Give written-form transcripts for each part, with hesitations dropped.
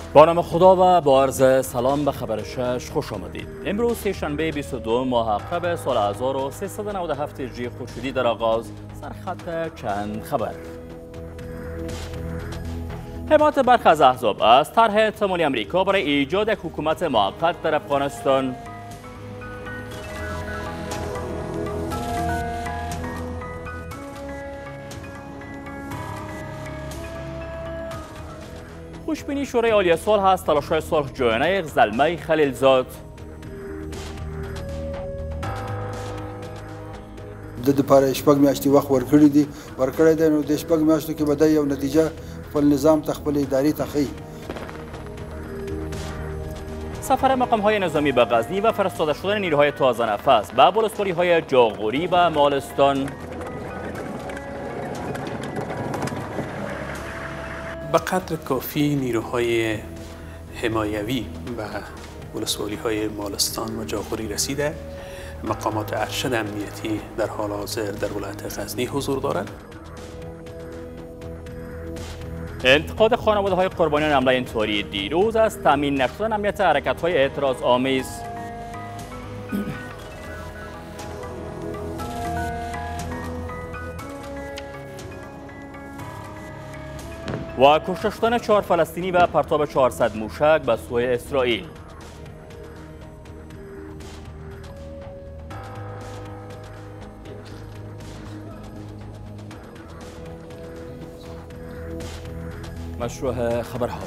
با نام خدا و با عرض سلام به خبر 6 خوش آمدید. امروز سه‌شنبه 22 ماه عقرب سال 1397 هجری خورشیدی در آغاز سرخط چند خبر. حمایت برخی از احزاب از طرح احتمالی امریکا برای ایجاد یک حکومت موقت در افغانستان. خوشبینی شورای عالی صلح از تلاش‌های صلح جویانه زلمه خلیلزاد. د لپاره شپږ میاشتې وخت ورکړی دی نو د شپږ میاشتو کې به د یو نتیجه خپل نظام ته خپل ادارې ته ښیي. سفر مقام‌های نظامی به غزنی و فرستاده شدن نیروهای تازه نفس به ولسوالی‌های جاغوری و مالستان. به قدر کافی نیروهای حمایوی به ولسوالی‌های مالستان و جاغوری رسیده. مقامات ارشد امنیتی در حال حاضر در ولایت غزنی حضور دارند. انتقاد خانواده‌های قربانیان حمله انتحاری دیروز از تامین نشدن امنیت حرکت‌های اعتراض آمیز. و کشته شدن 4 فلسطینی و پرتاب 400 موشک به سوی اسرائیل. مشروع خبرها.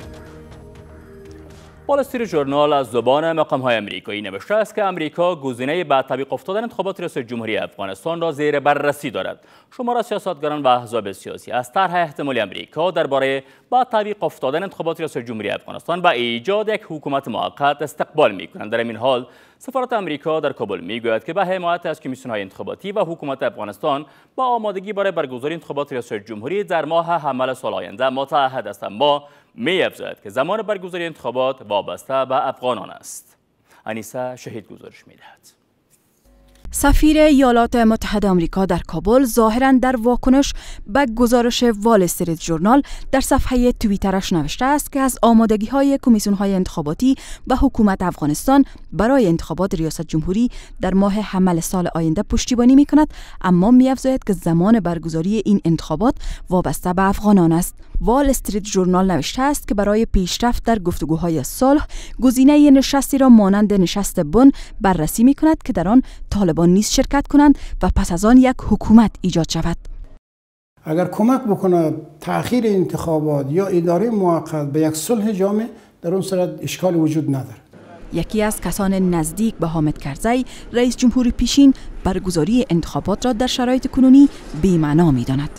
وال استریت ژورنال از زبان مقام‌های آمریکایی نوشته است که آمریکا گزینه به تعویق افتادن انتخابات ریاست جمهوری افغانستان را زیر بررسی دارد. شمار از سیاستگران و احزاب سیاسی از طرح احتمالی آمریکا درباره با تعویق افتادن انتخابات ریاست جمهوری افغانستان و ایجاد یک حکومت موقت استقبال می‌کنند. در این حال سفارت آمریکا در کابل میگوید که به حمایت از کمیسیون‌های انتخاباتی و حکومت افغانستان با آمادگی برای برگزاری انتخابات ریاست جمهوری در ماه حمل سال آینده متعهد است، اما می‌افزاید که زمان برگزاری انتخابات وابسته به افغانان است. انیسه شهید گزارش می‌دهد. سفیر ایالات متحده آمریکا در کابل ظاهراً در واکنش به گزارش وال استریت ژورنال در صفحه توییترش نوشته است که از آمادگی‌های کمیسیون‌های انتخاباتی و حکومت افغانستان برای انتخابات ریاست جمهوری در ماه حمل سال آینده پشتیبانی می‌کند، اما می‌افزاید که زمان برگزاری این انتخابات وابسته به افغانان است. وال استریت ژورنال نوشته است که برای پیشرفت در گفتگوهای صلح گزینه نشستی را مانند نشست بن بررسی می‌کند که در آن طالبان نیز شرکت کنند و پس از آن یک حکومت ایجاد شود. اگر کمک بکنه تأخیر انتخابات یا اداره موقت به یک صلح جامع، در اون صورت اشکال وجود نداره. یکی از کسان نزدیک به حامد کرزی، رئیس جمهور پیشین، برگزاری انتخابات را در شرایط کنونی بی‌معنا می‌داند.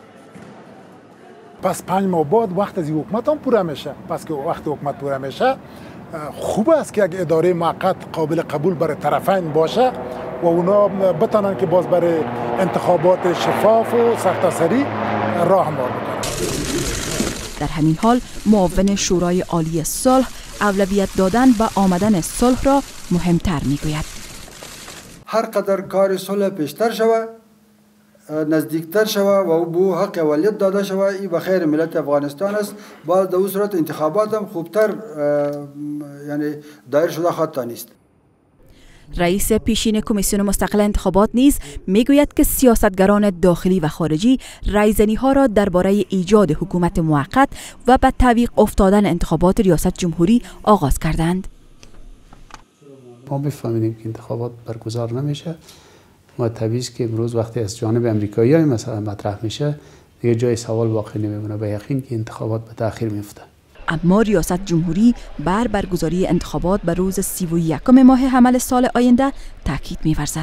پس 5 ماه بعد وقت از حکومت هم پوره میشه. پس که وقت حکومت پوره میشه خوب است که یک اداره موقت قابل قبول برای طرفین باشه و اونا بتانن که باز برای انتخابات شفاف و سرتاسری راه هموار بکنن. در همین حال معاون شورای عالی صلح اولویت دادن به آمدن صلح را مهمتر میگوید. هر قدر کار صلح پیشتر شود، نزدیکتر شود و به حق اولیت داده شود، این به خیر ملت افغانستان است. باز در اون صورت انتخابات هم خوبتر یعنی دایر شده خواهد نیست. رئیس پیشین کمیسیون مستقل انتخابات نیز میگوید که سیاستگران داخلی و خارجی رایزنی‌ها را درباره ایجاد حکومت موقت و به تعویق افتادن انتخابات ریاست جمهوری آغاز کردند. ما بفهمیدیم که انتخابات برگزار نمیشه و طبیعی است که امروز وقتی از جانب امریکایی‌ها مثلا مطرح میشه دیگه جای سوال باقی نمیمونه، به یقین که انتخابات به تأخیر میفته. اما ریاست جمهوری بر برگزاری انتخابات به روز 31 ماه حمل سال آینده تاکید می‌ورزد.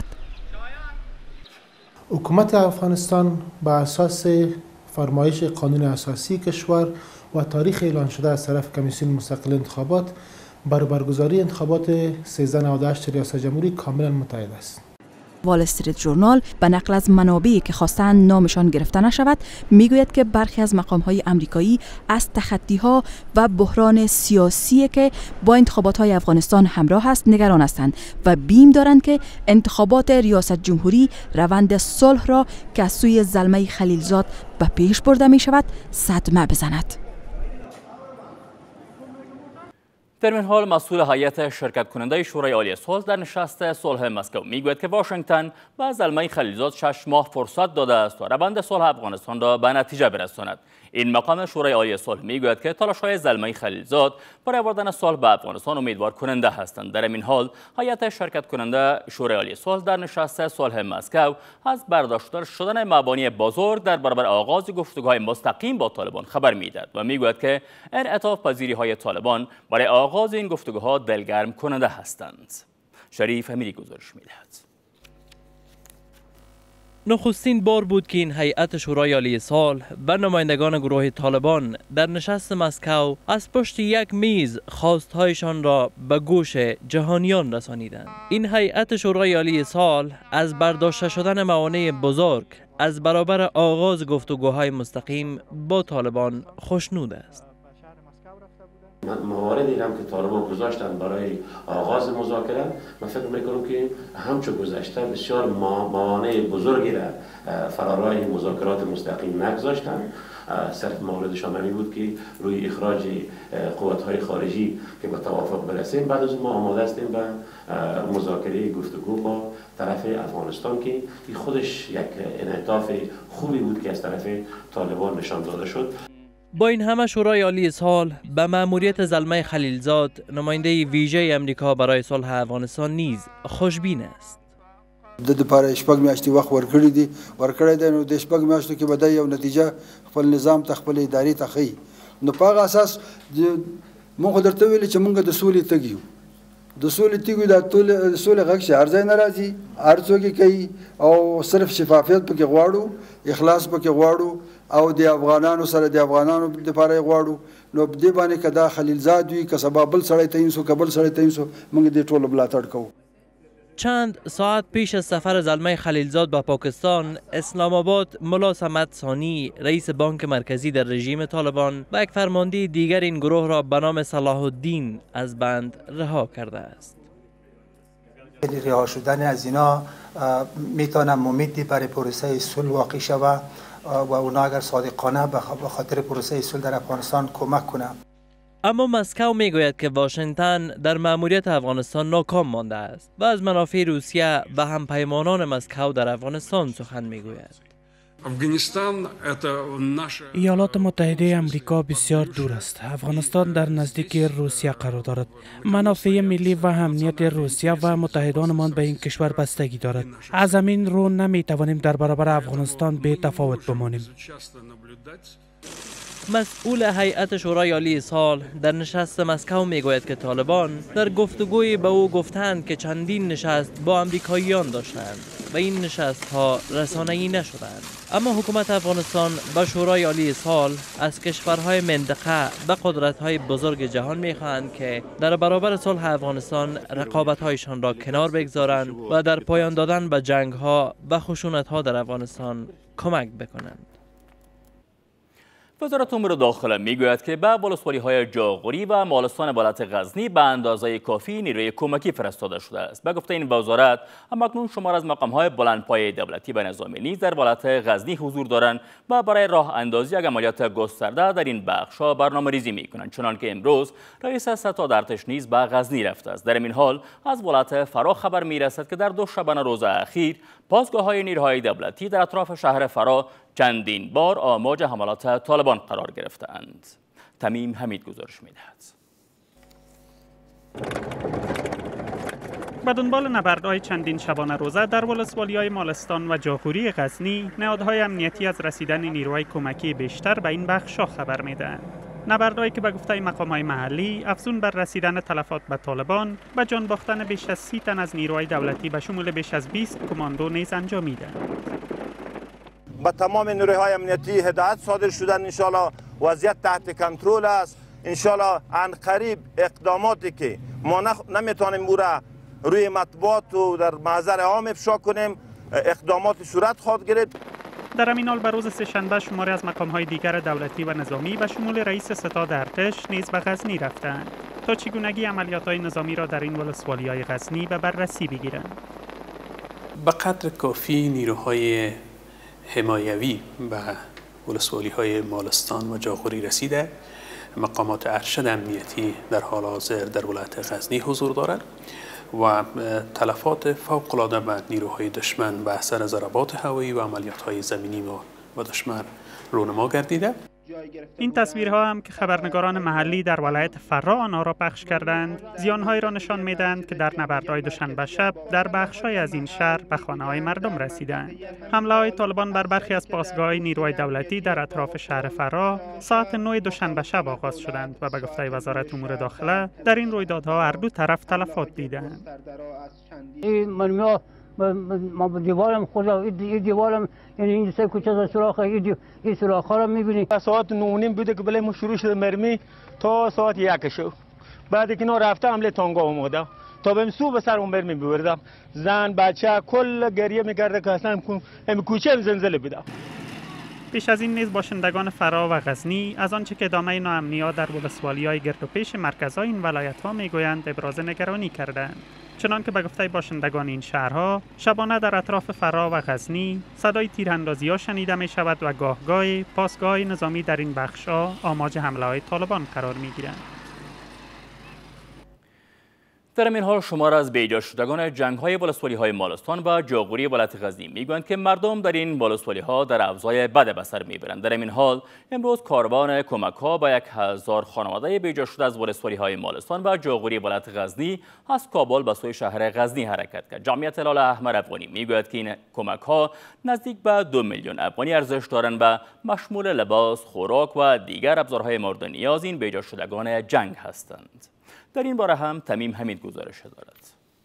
حکومت افغانستان بر اساس فرمایش قانون اساسی کشور و تاریخ اعلان شده از طرف کمیسیون مستقل انتخابات بر برگزاری انتخابات 1398 ریاست جمهوری کاملا متعهد است. وال استریت ژورنال به نقل از منابعی که خواستند نامشان گرفته نشود میگوید که برخی از مقام‌های آمریکایی از تخطی‌ها و بحران سیاسی که با انتخابات‌های افغانستان همراه است نگران هستند و بیم دارند که انتخابات ریاست جمهوری روند صلح را که از سوی زلمه خلیلزاد به پیش برده می شود صدمه بزند. در این حال مسئول هیئت شرکت کننده شورای عالی صلح در نشست صلح مسکو میگوید که واشنگتن به زلمه خلیلزاد 6 ماه فرصت داده است تا روند صلح افغانستان را به نتیجه برساند. این مقام شورای عالی صلح میگوید که تلاش‌های زلمه خلیلزاد برای آوردن صلح به افغانستان امیدوار کننده هستند. در این حال هیئت شرکت کننده شورای عالی صلح در نشست صلح مسکو از برداشت شدن مبانی بزرگ در برابر آغاز گفتگوهای مستقیم با طالبان خبر میدهد و میگوید که انعطاف پذیری‌های طالبان برای آغاز این گفتگوها دلگرم کننده هستند. شریف امیری گزارش میدهد. نخستین بار بود که این هیئت شورای عالی صلح و نمایندگان گروه طالبان در نشست مسکو از پشت یک میز خواستهایشان را به گوش جهانیان رسانیدند. این هیئت شورای عالی صلح از برداشته شدن موانع بزرگ از برابر آغاز گفتگوهای مستقیم با طالبان خوشنود است. مواردی هم که طالبان گذاشتن برای آغاز مذاکره، من فکر میکنم که همچون گذشته بسیار موانع بزرگی را فرارای مذاکرات مستقیم نگذاشتن. صرف موردشان همین بود که روی اخراج قوت‌های خارجی که به توافق برسیم، بعد از ما آماده هستیم به مذاکره گفتگو با طرف افغانستان که خودش یک انعطاف خوبی بود که از طرف طالبان نشان داده شد. با این همه شورای عالی صلح به مأموریت زلمه خلیلزاد نماینده ویژه امریکا برای صلح افغانستان نیز خوشبین است. د لپاره شپږ میاشتې وخت ورکړی دی، نو د شپږ میاشتو کې به د یو نتیجه خپل نظام ته خپل ادارې ته ښیي. نو په هغه اساس موږ خو درته ویلي چې موږ د سولې تږي یو، د سولې تږي د سولې غږ چې هر ځای نه راځي، هر څوک یې کوي او صرف شفافیت پکې غواړو، اخلاص پکې غواړو او د افغانانو سره د افغانانو لپاره غواړو. نو په دې باندې که دا خلیلزاد وي که سبا بل سړی تعیین شو که بل سړی تعیین شو، موږ دې ټولو ملاتړ کوو. چند ساعت پیش از سفر زلمه خلیلزاد به پاکستان، اسلام آباد ملا صمد ثانی رئیس بانک مرکزی در رژیم طالبان و یک فرمانده دیگر این گروه را به نام صلاح الدین از بند رها کرده است. رها شدن از اینا میتونه امیدی برای پروسه صلح واقع شود و اونا اگر صادقانه به خاطر پروسه صلح در افغانستان کمک کنه. اما مسکو میگوید که واشنگتن در مأموریت افغانستان ناکام مانده است و از منافع روسیه و همپیمانان مسکو در افغانستان سخن میگوید. ایالات متحده امریکا بسیار دور است. افغانستان در نزدیکی روسیه قرار دارد. منافع ملی و امنیت روسیه و متحدانمان به این کشور بستگی دارد. از همین رو نمی توانیم در برابر افغانستان بی تفاوت بمانیم. مسئول هیئت شورای عالی صلح در نشست مسکو میگوید که طالبان در گفتگوی به او گفتند که چندین نشست با امریکاییان داشتند و این نشست ها رسانه‌ای نشدند. اما حکومت افغانستان و شورای عالی صلح از کشورهای منطقه و قدرت‌های بزرگ جهان می‌خواهند که در برابر صلح افغانستان رقابت‌هایشان را کنار بگذارند و در پایان دادن به جنگ‌ها و خشونت‌ها در افغانستان کمک بکنند. وزارت امور داخله میگوید که به ولسوالی‌های جاغوری و مالستان ولایت غزنی به اندازه کافی نیروی کمکی فرستاده شده است. به گفته این وزارت، همکنون شمار از مقام‌های بلندپایه دولتی و نظامی نیز در ولایت غزنی حضور دارند و برای راه اندازی یک عملیات گسترده در این بخش‌ها برنامه‌ریزی می‌کنند. چنانکه امروز رئیس ستاد ارتش نیز به غزنی رفته است. در این حال از ولایت فرا خبر می‌رسد که در 2 شبانه روز اخیر پاسگاه‌های نیروهای دولتی در اطراف شهر فرا چندین بار آماج حملات طالبان قرار گرفتند. تمیم حمید گزارش می‌دهد. به دنبال نبردهای چندین شبانه روزه در ولسوالی‌های مالستان و جاغوری غزنی، نهادهای امنیتی از رسیدن نیروهای کمکی بیشتر به این بخش‌ها خبر می‌دهند. نبردهایی که به گفته مقام‌های محلی افزون بر رسیدن تلفات به طالبان و جان باختن بیش از 30 تن از نیروهای دولتی به شمول بیش از 20 کماندو نیز انجامیدند. با تمام نیروهای امنیتی هدایت صادر شدن، انشالله وضعیت تحت کنترل است. انشالله عنقریب اقداماتی که ما نمیتونیم او را روی مطبوعات و در محضر عام افشا کنیم، اقدامات صورت خواهد گرفت. در همین حال به روز سه‌شنبه شماری از مقام‌های دیگر دولتی و نظامی به شمول رئیس ستاد ارتش نیز به غزنی رفتند تا چگونگی عملیات‌های نظامی را در این ولسوالی‌های غزنی به بررسی بگیرند. به قدر کافی نیروهای حمایوی به ولسوالی‌های مالستان و جاغوری رسیده مقامات ارشد امنیتی در حال حاضر در ولایت غزنی حضور دارند و تلفات فوق‌العاده به نیروهای دشمن به اثر ضربات هوایی و عملیات‌های زمینی و دشمن رونما گردیده. این تصویرها هم که خبرنگاران محلی در ولایت فرا آنها را پخش کردند، زیانهایی را نشان می‌دهند که در نبردهای دوشنبه شب در بخش‌های از این شهر به خانه‌های مردم رسیدند. حمله‌های طالبان بر برخی از پاسگاه‌های نیروهای دولتی در اطراف شهر فرا ساعت 9 دوشنبه شب آغاز شدند و به گفته وزارت امور داخله در این رویدادها هر دو طرف تلفات دیدند. ما با دیوارم خدا این دیوارم یعنی این سه کوچه از سوراخ این سوراخ‌ها رو می‌بینی. ساعت 9:30 بوده که بله ما شروع شده مرمی تا ساعت 1 شو. بعد که اینا رفته حمله تانگا اومده تا بهم سو به سر اون مرمی ببردم. زن بچه کل گریه می‌کرده که اصلا کوچه زلزله بوده. پیش از این نیز باشندگان فرا و غزنی از آنچه که ادامه ناامنی‌ها در ولسوالی‌های گردوپیش مرکزهای این ولایت‌ها می‌گویند ابراز نگرانی کردند. چنانکه به گفته باشندگان این شهرها شبانه در اطراف فرا و غزنی صدای تیراندازی‌ها شنیده می‌شود و گاهگاهی پاسگاه‌های نظامی در این بخش‌ها آماج حمله‌های طالبان قرار می‌گیرند. در این حال شمار از بیجا شدگان جنگ‌های ولسوالی‌های مالستان و جاغوری ولایت غزنی میگویند که مردم در این ولسوالی‌ها در اوضاع بد به سر میبرند. در این حال امروز کاروان کمک‌ها با 1000 خانواده بیجا شده از ولسوالی‌های مالستان و جاغوری ولایت غزنی از کابل به سوی شهر غزنی حرکت کرد. جمعیت هلال احمر افغانی میگوید که این کمک‌ها نزدیک به 2 میلیون افغانی ارزش دارند و مشمول لباس، خوراک و دیگر ابزارهای مورد نیاز این بیجا شدگان جنگ هستند. در این باره هم تمیم حمید گزارش دارد.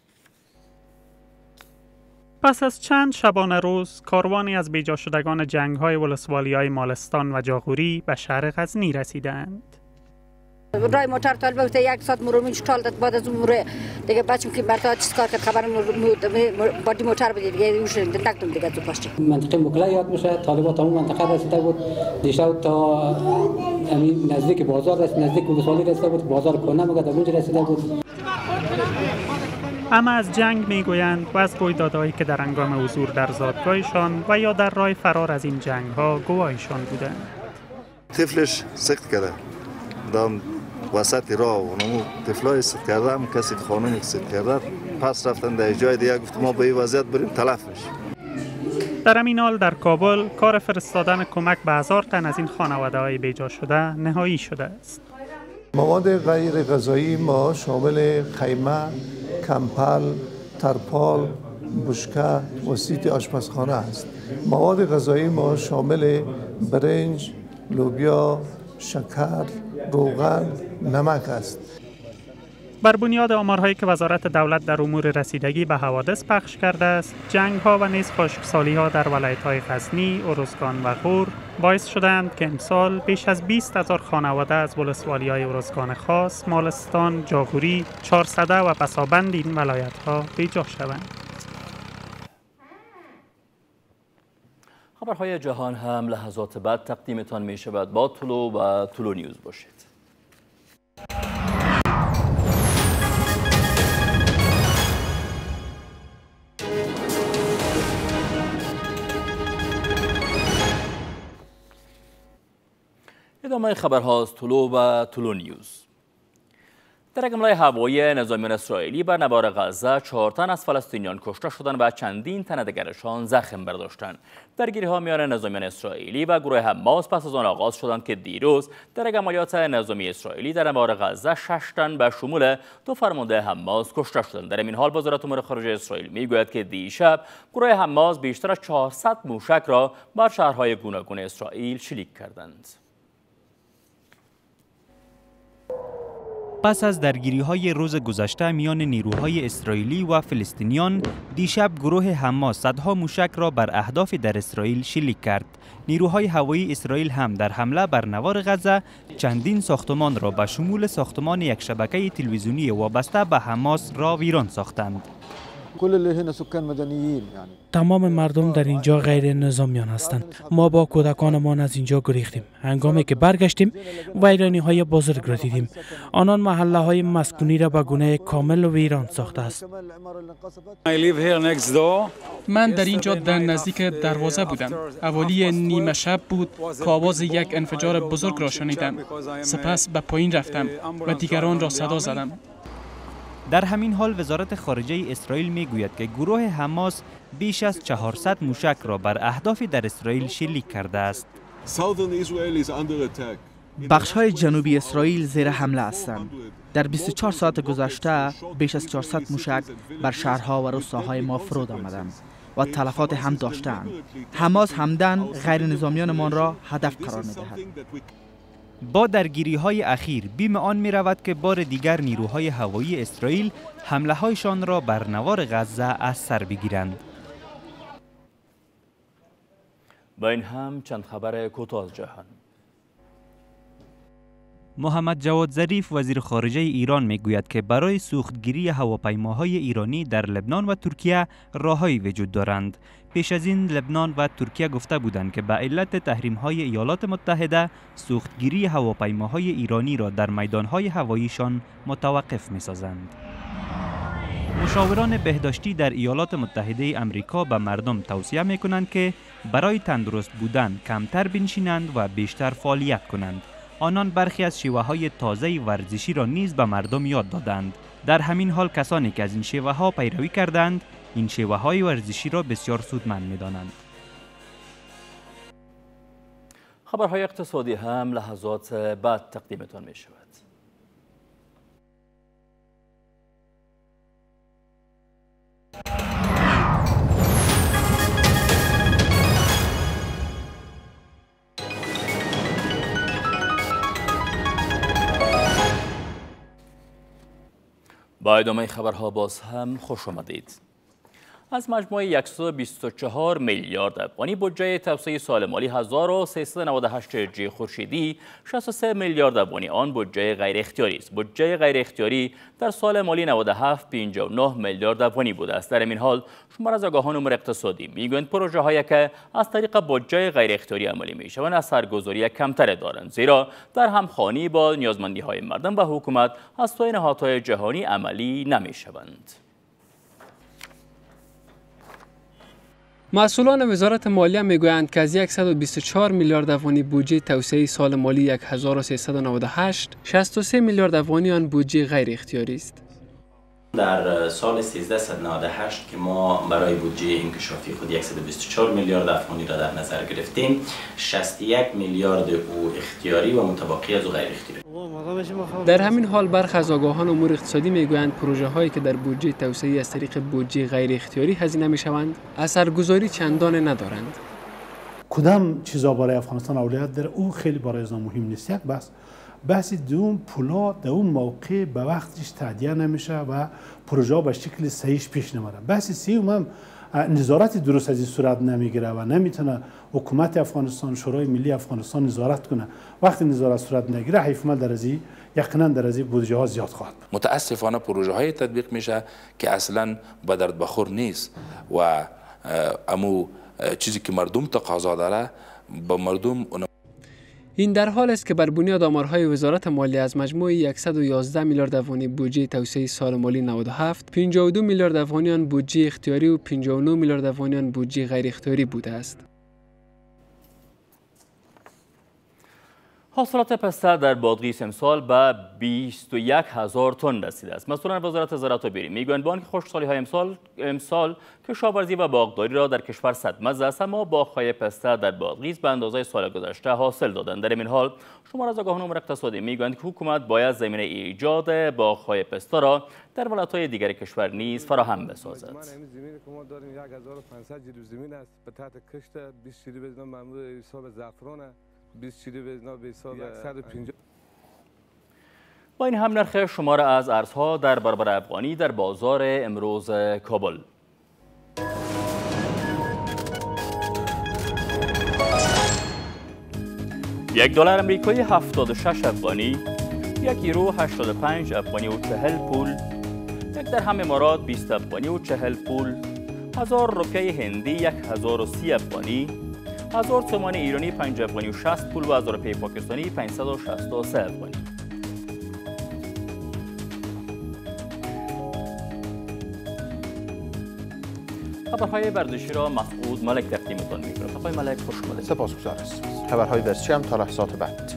پس از چند شبانه روز کاروانی از بیجا شدگان جنگ‌های ولسوالی‌های مالستان و جاغوری به شهر غزنی رسیدند. رای موتر طالب بود 1 ساعت مرومین شتال داد بعد از اون موره دیگه بچم که برتا چیز کار کرد خبرم بادی موتر بود دیگه اونش نکتم دیگه تو پاشته منطقه مکلا یاد میشه طالبات همون منطقه رسیده بود دیشب تا همین نزدیک بازار رسید نزدیک ولسوالی رسیده بود بازار کنه مگه اونجا رسیده بود. اما از جنگ میگویند و از رویدادهایی که در هنگام حضور در زادگاهشان و یا در راه فرار از این جنگ‌ها گواهیشان بودند. طفلش سخت کرده دام وسط راه اونمو طفلای سخت کرده هم کسی خانمی سخت کرده پس رفتن در جای دیگه گفت ما به این وضعیت بریم تلف میشیم. در همین حال در کابل کار فرستادن کمک به 1000 تن از این خانواده‌های بیجا شده نهایی شده است. مواد غیر غذایی ما شامل خیمه، کمپل، ترپال، بشکه و سیت آشپزخانه است. مواد غذایی ما شامل برنج، لوبیا، شکر، روغن، نمک است. بر بنیاد آمارهایی که وزارت دولت در امور رسیدگی به حوادث پخش کرده است، جنگ‌ها و نیز خشکسالی‌ها در ولایت‌های غزنی، ارزگان و غور باعث شدند که امسال بیش از 20,000 خانواده از ولسوالی‌های ارزگان خاص، مالستان، جاغوری، 400 و بسابند این ولایت‌ها بیجا شوند. خبرهای جهان هم لحظات بعد تقدیمتان می شود. با طلو و طلو نیوز باشید. ادامه خبرها از طلو و طلو نیوز. در یک حمله هوایی نظامیان اسرائیلی بر نوار غزه 4 تن از فلسطینیان کشته شدند و چندین تن دیگرشان زخم برداشتند. درگیری‌ها میان نظامیان اسرائیلی و گروه حماس پس از آن آغاز شدند که دیروز در یک عملیات نظامی اسرائیلی در نوار غزه 6 تن به شمول 2 فرمانده حماس کشته شدند. در این حال وزارت امور خارجه اسرائیل میگوید که دیشب گروه حماس بیشتر از 400 موشک را بر شهرهای گوناگون اسرائیل شلیک کردند. پس از درگیری‌های روز گذشته میان نیروهای اسرائیلی و فلسطینیان، دیشب گروه حماس صدها موشک را بر اهداف در اسرائیل شلیک کرد. نیروهای هوایی اسرائیل هم در حمله بر نوار غزه چندین ساختمان را به شمول ساختمان یک شبکه تلویزیونی وابسته به حماس را ویران ساختند. كل اللي هنا سكان مدنيين يعني. تمام مردم در اینجا غیر نظامیان هستند. ما با کودکانمان از اینجا گریختیم. هنگامی که برگشتیم ویرانی‌های بزرگ را دیدیم. آنان محله‌های مسکونی را به گونه کامل ویران ساخته است. من در اینجا در نزدیک دروازه بودم. اولی نیمه شب بود که آواز یک انفجار بزرگ را شنیدم. سپس به پایین رفتم و دیگران را صدا زدم. در همین حال وزارت خارجه اسرائیل میگوید که گروه حماس بیش از 400 موشک را بر اهداف در اسرائیل شلیک کرده است. بخش‌های جنوبی اسرائیل زیر حمله هستند. در 24 ساعت گذشته بیش از 400 موشک بر شهرها و روستاهای ما فرود آمدند و تلفات هم داشتند. حماس همدن غیر نظامیانمان را هدف قرار می‌دهد. با درگیری‌های اخیر بیم آن می‌رود که بار دیگر نیروهای هوایی اسرائیل حمله‌هایشان را بر نوار غزه از سر بگیرند. با این هم چند خبر کوتاه از جهان. محمد جواد ظریف وزیر خارجه ایران میگوید که برای سوختگیری هواپیماهای ایرانی در لبنان و ترکیه راههایی وجود دارند. پیش از این لبنان و ترکیه گفته بودند که به علت تحریم‌های ایالات متحده سوختگیری هواپیماهای ایرانی را در میدانهای هواییشان متوقف می‌سازند. مشاوران بهداشتی در ایالات متحده آمریکا به مردم توصیه می‌کنند که برای تندرست بودن کمتر بنشینند و بیشتر فعالیت کنند. آنان برخی از شیوه‌های تازه ورزشی را نیز به مردم یاد دادند. در همین حال کسانی که از این شیوه‌ها پیروی کردند، این شیوه‌های ورزشی را بسیار سودمند می‌دانند. خبرهای اقتصادی هم لحظات بعد تقدیمتان می‌شود. با ادامه خبرها باز هم خوش آمدید. از مجموع 124 میلیارد افغانی بودجه توسعه سال مالی 1398 هجری خورشیدی 63 میلیارد افغانی آن بودجه غیر اختیاری است. بودجه غیر اختیاری در سال مالی 97 59 میلیارد افغانی بوده است. در این حال شمار از آگاهان امور اقتصادی میگویند پروژه هایی که از طریق بودجه غیر اختیاری عملی میشوند اثرگذاری کمتری دارند، زیرا در همخوانی با نیازمندی های مردم و حکومت از سوی نهادهای جهانی عملی نمیشوند. مسئولان وزارت مالیه میگویند که از 124 میلیارد افغانی بودجه توسعه سال مالی 1398 63 میلیارد افغانی آن بودجه غیر اختیاری است. در سال 1398 که ما برای بودجه انکشافی خود 124 میلیارد افغانی را در نظر گرفتیم، 61 میلیارد او اختیاری و متبقی از او غیر اختیاری. در همین حال برخی از آگاهان امور اقتصادی میگویند پروژه هایی که در بودجه توسعه از طریق بودجه غیر اختیاری هزینه میشوند اثرگذاری چندان ندارند. کدام چیزا برای افغانستان اولویت داره او خیلی برای از مهم نیست. یک بحث دوم پولا در اون موقع به وقتش تادیه نمیشه و پروژه به شکل صحیح پیش نمیره. بحث سوم هم نظارت درست از این صورت نمیگیره و نمیتونه حکومت افغانستان، شورای ملی افغانستان نظارت کنه. وقتی نظارت صورت نگیره احتمال در از یقینا در از بودجه ها زیاد خواهد. متاسفانه پروژه های تطبیق میشه که اصلا به درد بخور نیست و امو چیزی که مردم تقاضا داره با مردم. این در حال است که بر بنیاد آمارهای وزارت مالیه از مجموع 111 میلیارد افغانی بودجه توسعه سال مالی 97 52 میلیارد افغانی آن بودجه اختیاری و 59 میلیارد افغانی آن بودجه غیر اختیاری بوده است. حاصلات پسته در بادغیس امسال به 21,000 تن رسیده است. مسئولان وزارت زراعت و بیری میگویند با آنکه خشکسالی‌های امسال کشاورزی و باغداری را در کشور صدمه است، اما باغ‌های پسته در بادغیس به اندازه سال گذشته حاصل دادند. در این حال شمار از آگاهان امور اقتصادی میگویند که حکومت باید زمینه ایجاد باغ‌های پسته را در ولایت‌های دیگر کشور نیز فراهم بسازد. زمینی که ما داریم 1500 جریب زمین است به تحت کشت 20 جریب از ممنوع حساب زعفران، 20 جریب از به حساب 150. با این هم نرخ شمار از ارزها در برابر افغانی در بازار امروز کابل. $1 امریکایی 76 افغانی، 1 یورو 85 افغانی و 40 پول، یک درهم امارات 20 افغانی و 40 پول، 1000 روپیه هندی 1030 افغانی، 1000 تومان ایرانی 5 افغانی و 60 پول و 1000 روپیه پاکستانی 563 افغانی. خبرهای ورزشی را مسعود ملک تقدیمتان می‌کند. آقای ملک خوش آمدید. سپاسگزار هستم. خبرهای ورزشی هم تا لحظات بعد.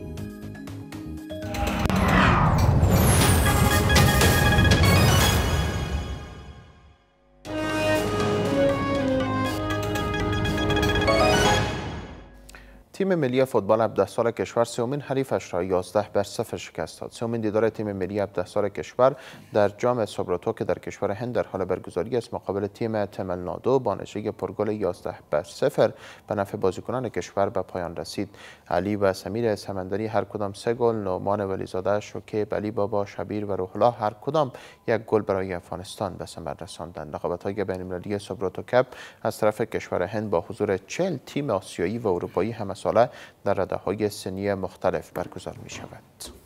تیم ملی فوتبال 17 سال کشور سومین حریفش را 11-0 شکست داد. سومین دیدار تیم ملی 17 سال کشور در جام سوبراتو که در کشور هند در حال برگزاری است مقابل تیم تمیل نادو با نتیجه پرگل 11-0 به نفع بازیکنان کشور به پایان رسید. علی و سمیر سمندری هر کدام 3 گل، نعمان ولیزاده، شکیب، علی بابا، شبیر و روح الله هر کدام 1 گل برای افغانستان به ثمر رساندند. رقابت‌های بین‌المللی سوبراتو کپ از طرف کشور هند با حضور 40 تیم آسیایی و اروپایی همساله در رده‌های سنی مختلف برگزار می شود.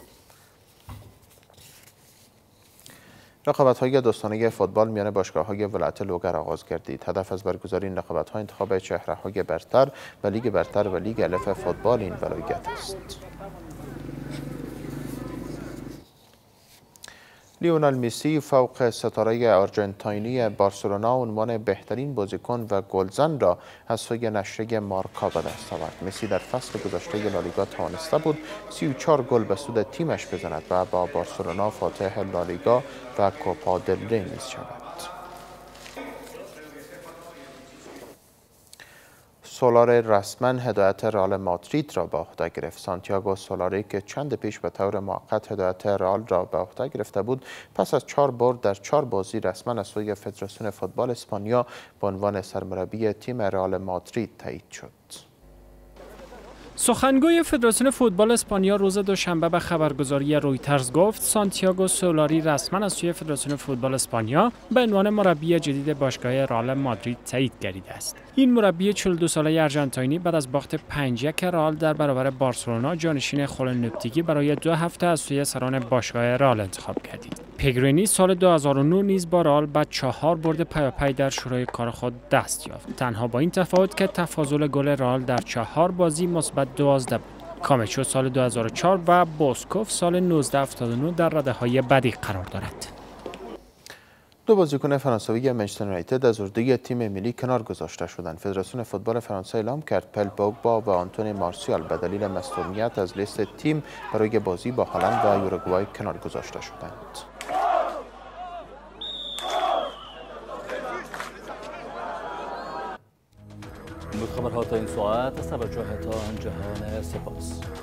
رقابت‌های دوستانه فوتبال میان باشگاه‌های ولایت لوگر آغاز گردید. هدف از برگزاری این رقابت‌ها انتخاب چهره‌های برتر و لیگ برتر و لیگ الف فوتبال این ولایت است. لیونل مسی فوق ستاره آرژانتینی بارسلونا عنوان بهترین بازیکن و گلزن را از سوی نشریه مارکا به دست آورد. مسی در فصل گذشته لالیگا توانسته بود 34 گل به سود تیمش بزند و با بارسلونا فاتح لالیگا و کوپا دل ری نیز شود. سولاری رسما هدایت رئال مادرید را به عهده گرفت. سانتیاگو سولاری که چند پیش به طور موقت هدایت رئال را به عهده گرفته بود، پس از 4 برد در 4 بازی رسما از سوی فدراسیون فوتبال اسپانیا به عنوان سرمربی تیم رئال مادرید تایید شد. سخنگوی فدراسیون فوتبال اسپانیا روز دوشنبه به خبرگزاری رویترز گفت سانتیاگو سولاری رسما از سوی فدراسیون فوتبال اسپانیا به عنوان مربی جدید باشگاه رئال مادرید تایید گردیده است. این مربی 42 ساله آرژانتینی بعد از باخت 5-1 رئال در برابر بارسلونا جانشین خولنپتگی برای 2 هفته از سوی سران باشگاه رئال انتخاب گردید. پگرینی سال 2009 نیز با رئال بعد 4 برد پیاپی در شروع کار خود دست یافت. تنها با این تفاوت که تفاضل گل رئال در 4 بازی مثبت 12 بود. کامچو سال 2004 و بوسکوف سال 1979 در رده‌های بعدی قرار دارد. 2 بازیکن فرانسوی منچستر یونایتد از اردوی تیم ملی کنار گذاشته شدند. فدراسیون فوتبال فرانسه اعلام کرد پل پوگبا و آنتونی مارسیال به دلیل مصدومیت از لیست تیم برای بازی با هلند و یوروگوئه کنار گذاشته شدند. خبرها تا این ساعت از توجهتان جهان سپاس.